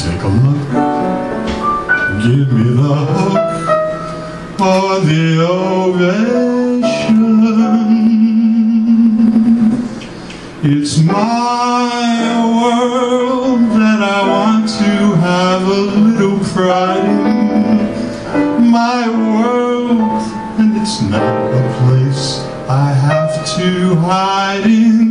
take a look. Give me the hook or the ovation. It's my world that I want to have a little pride in. My world, and it's not a place I have to hide in.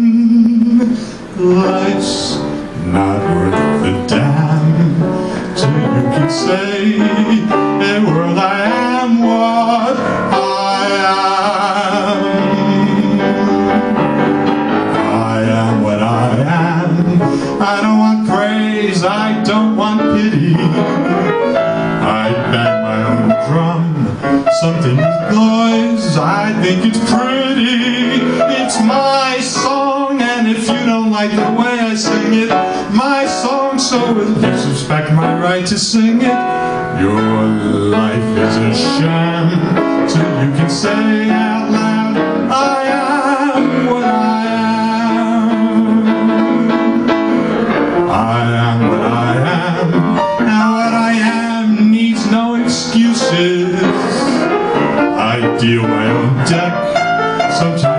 Life's not worth the damn till you can say, hey world, I am what I am. I am what I am. I don't want praise, I don't want pity. I bang my own drum, something with noise, I think it's pretty. It's my song, and if you don't like the way I sing it, my song, so it disrespect my right to sing it. Your life is a sham till you can say out loud, I am what I am. I am what I am. Now what I am needs no excuses. I deal my own deck. Sometimes